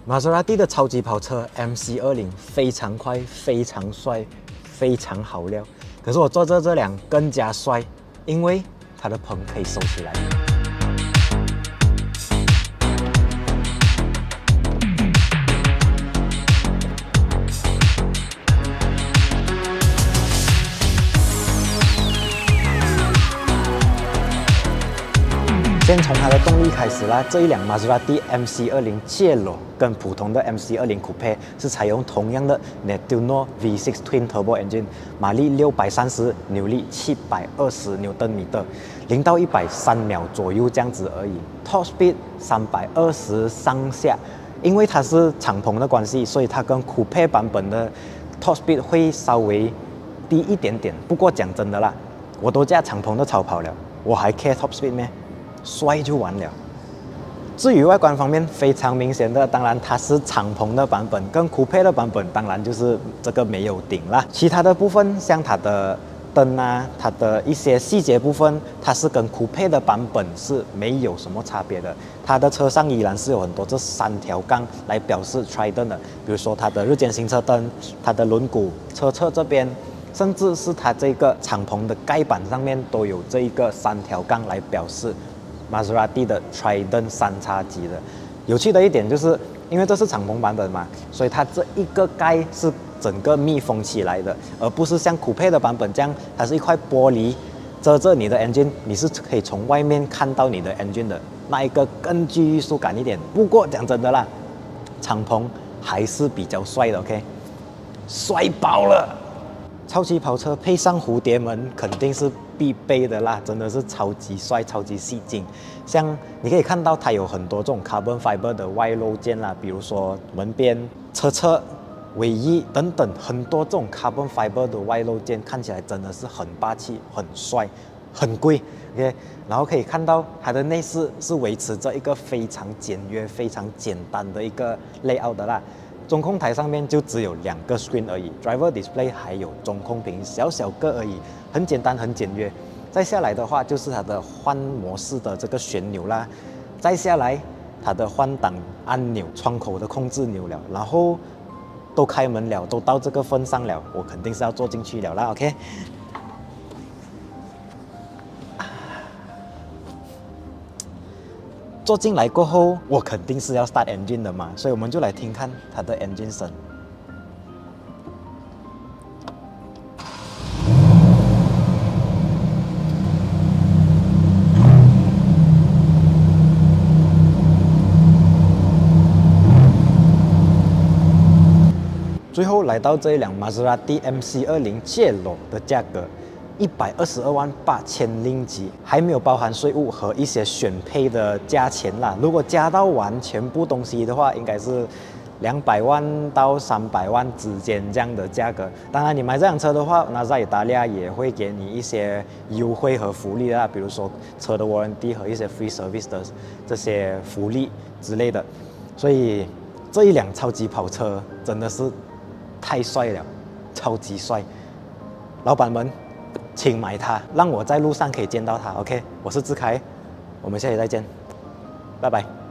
玛莎拉蒂的超级跑车 MC20非常快、非常帅、非常好料。可是我坐着这辆更加帅，因为它的棚可以收起来。先从它的动力开始啦，这一辆玛莎拉蒂 MC20 Cielo 跟普通的 MC20 Coupe 是采用同样的 Nettuno V6 Twin Turbo Engine， 马力630，扭力720牛顿米，0到100 3秒左右这样子而已。Top Speed 320上下，因为它是敞篷的关系，所以它跟 Coupe 版本的 Top Speed 会稍微低一点点。不过讲真的啦，我都驾敞篷的超跑了，我还 care Top Speed 咩？帅就完了。至于外观方面，非常明显的，当然它是敞篷的版本，跟酷配的版本当然就是这个没有顶啦。其他的部分，像它的灯啊，它的一些细节部分，它是跟酷配的版本是没有什么差别的。它的车上依然是有很多这3条杠来表示 Trident 的，比如说它的日间行车灯、它的轮毂、车侧这边。甚至是它这个敞篷的盖板上面都有这一个3条杠来表示玛莎拉蒂的 Trident 3叉戟的。有趣的一点就是，因为这是敞篷版本嘛，所以它这一个盖是整个密封起来的，而不是像酷配的版本这样，它是一块玻璃遮着你的 engine， 你是可以从外面看到你的 engine 的，那一个更具艺术感一点。不过讲真的啦，敞篷还是比较帅的 ，OK， 帅爆了！超级跑车配上蝴蝶门肯定是必备的啦，真的是超级帅、超级吸睛。像你可以看到它有很多这种 carbon fiber 的外露件啦，比如说门边、车侧、尾翼等等，很多这种 carbon fiber 的外露件，看起来真的是很霸气、很帅、很贵。OK， 然后可以看到它的内饰是维持着一个非常简约、非常简单的一个 layout 的啦。中控台上面就只有2个 screen 而已 ，driver display 还有中控屏小小个而已，很简单很简约。再下来的话就是它的换模式的这个旋钮啦，再下来它的换挡按钮、窗口的控制钮了，然后都开门了，都到这个份上了，我肯定是要坐进去了啦 ，OK。坐进来过后，我肯定是要 start engine 的嘛，所以我们就来听看它的 engine 声。最后来到这一辆玛莎拉蒂 MC20 Cielo 的价格。122万8千令吉，还没有包含税务和一些选配的价钱啦。如果加到完全部东西的话，应该是200万到300万之间这样的价格。当然，你买这辆车的话，NASA意大利也会给你一些优惠和福利啦，比如说车的 warranty 和一些 free service 的这些福利之类的。所以这一辆超级跑车真的是太帅了，超级帅，老板们。请买它，让我在路上可以见到它。OK， 我是志凯，我们下期再见，拜拜。